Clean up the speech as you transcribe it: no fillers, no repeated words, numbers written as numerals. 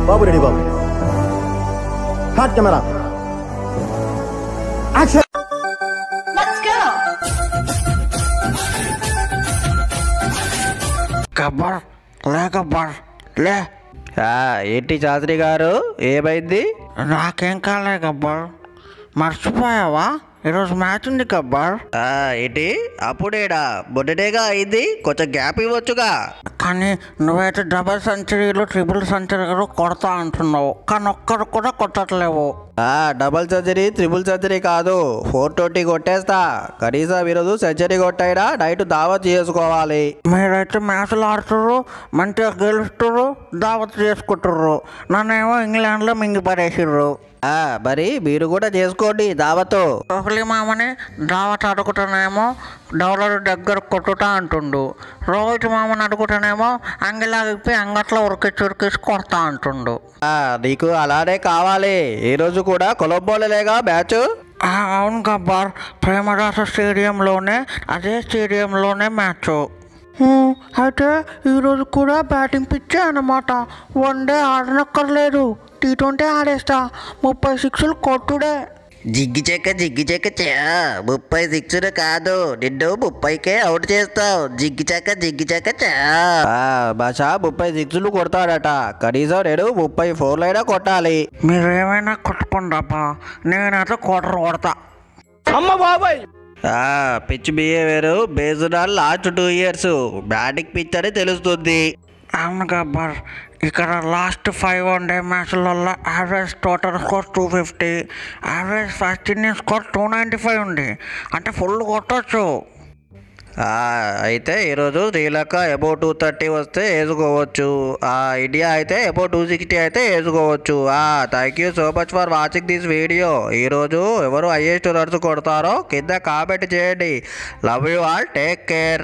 బాబు ready బాబు. Hot camera action. Gabbar లే గబ్బర్ లే. ఏంటి శాస్త్రి గారు ఏమైంది? నాకేం కాలే గబ్బర్, మర్చిపోయావా ఈరోజు మ్యాచ్ ఉంది గబ్బర్. ఏంటి అప్పుడేడా? మొన్నటేగా అయింది, కొంచెం గ్యాప్ ఇవ్వచ్చుగా. కానీ నువ్వైతే డబుల్ సెంచరీలు ట్రిపుల్ సెంచరీలు కొడతా అంటున్నావు, కానీ ఒక్కరు కూడా కొట్టట్లేవు. డబుల్ సెంచరీ ట్రిపుల్ సెంచరీ కాదు, 420 కొట్టేస్తా. కనీసం ఈరోజు సెంచరీ కొట్టైనా నైట్ దావత్ చేసుకోవాలి. మీరైతే మ్యాచ్లు ఆడుతుర్రు, మంచిగా గెలుస్తుర్రు, దావత్ చేసుకుంటుర్రు. నన్నేమో ఇంగ్లాండ్లో మింగి పడేసిర్రు. మరి మీరు కూడా చేసుకోండి దావత్. కోహ్లీ మామని దావత్ అడుగుతానేమో డౌలర్ దగ్గర కొట్టుతా అంటుండు. రోహిత్ మామని అడుగుతానేమో అంగిలాగిపోయి అంగట్లో ఉరికిచ్చి కొడతా అంటుండు. నీకు అలానే కావాలి. ఈరోజు కూడా కొలంబోలేగా మ్యాచ్. అవును గబ్బర్, ప్రేమదాస స్టేడియంలోనే, అదే స్టేడియంలోనే మ్యాచ్. అయితే ఈరోజు కూడా బ్యాటింగ్ పిచ్చే అన్నమాట. One day ఆడనక్కర్లేదు, T20 ఆడేస్తా. 30 సిక్స్లు కొట్టుడే. జిగ్గి చెక్క 30 సిక్స్లు కాదు, నిన్ను 30కే అవుట్ చేస్తావు. జిగ్గి చెక్క బాషా 30 సిక్స్లు కొడతాడట. కనీసం నేను 34 అయినా కొట్టాలి. మీరేమైనా కొట్టుకోండబ్బా, నేనైతే కొడతా. అమ్మ బాబాయ్. Pitch behaviour based on last 2 years batting pitch అని తెలుస్తుంది. అవును గబ్బర్, ఇక్కడ లాస్ట్ 5 వన్డే మ్యాచ్లలో average total score 250, average first inning score 295 ఉంది. అంటే ఫుల్ కొట్టచ్చు. అయితే ఈరోజు శ్రీలంక అబౌవ్ 230 వస్తే వేసుకోవచ్చు. ఇండియా అయితే అబౌవ్ 260 అయితే వేసుకోవచ్చు. Thank you so much for watching this video. ఈరోజు ఎవరు హైయెస్ట్ రన్స్ కొడతారో కింద కామెంట్ చేయండి. Love you all, take care.